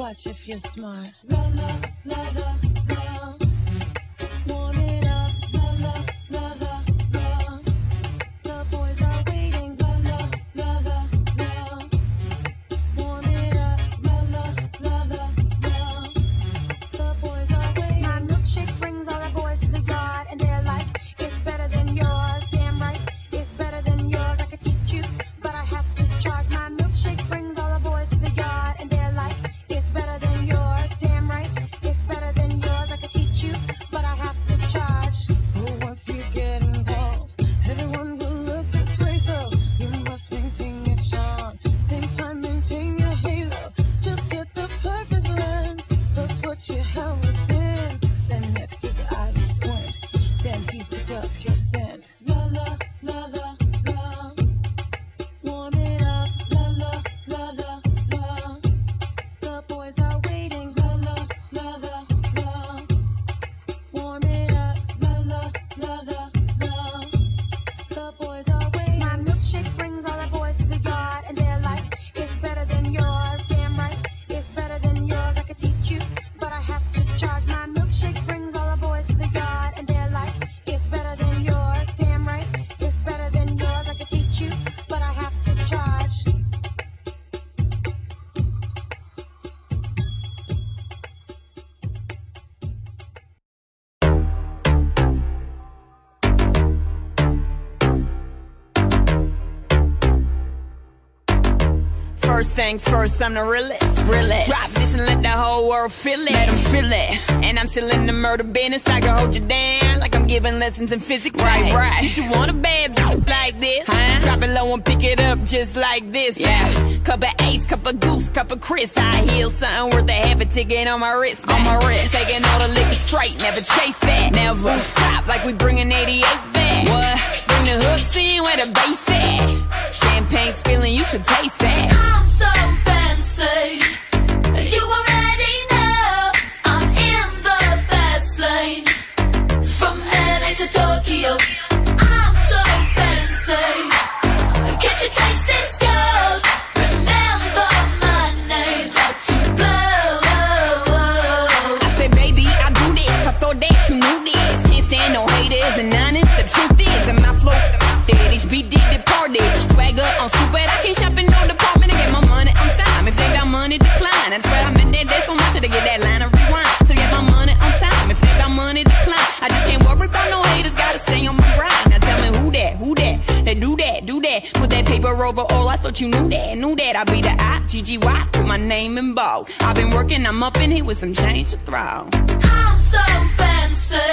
Watch if you're smart. La la la la la. Warm it up. La la la la la. The boys are waiting. La la la la la. Warm it up. La la la la la. The boys are waiting. My milkshake brings all the boys to the yard, and their life is better than yours. Damn right, it's better than yours. I could teach you, but I have to charge. My milkshake brings all the boys to the yard, and their life is better than yours. Damn right, it's better than yours. I could teach you, but I have to charge. Oh, once you get involved, everyone will look this way, so you must maintain your charm. Same time, maintain your halo. Just get the perfect blend. That's what you have within. Then next his eyes will squint. Then he's picked up your scent. La la la la la. Warm it up. La la la la la. The boys are waiting. La la la la la. Warm it up. La la la la la. The boys are waiting. My milkshake brings all the boys to the yard, and their life is better than yours. Damn right, it's better than yours. I could teach you, but I have to charge. My milkshake brings all the boys to the yard, and their life is better than yours. Damn right, it's better than yours. I could teach you, but I have to charge. First things first, I'm the realest. Drop this and let the whole world feel it. Let them feel it. And I'm still in the murder business. I can hold you down like I'm giving lessons in physics. Right. You should want a bad bitch like this. Drop it low and pick it up just like this. Yeah. Cup of Ace, cup of Goose, cup of Chris. I heal something worth a half a ticket on my wrist. Taking all the liquor straight, never chase that. Never. Rooftop like we bringing 88 back. What? Bring the hooks in where the bass at. Champagne spilling, you should taste that. I'm so fancy, you already know. I'm in the fast lane, from LA to Tokyo. I'm so fancy, can't you taste this gold? Remember my name, how to blow. I said, baby, I do this. I thought that you knew this. Can't stand no haters and honest. The truth is that my flow, HB did the party. Swagger on stupid, I can't shop in no department to get my money on time. If they got money, decline. That's why I'm in there so much to get that line of rewind. To get my money on time. If they got money, decline. I just can't worry about no haters, gotta stay on my grind. Now tell me who that? They do that. Put that paper over all, I thought you knew that. I be the I-G-G-Y, put my name in bold. I've been working, I'm up in here with some change to throw. I'm so fancy.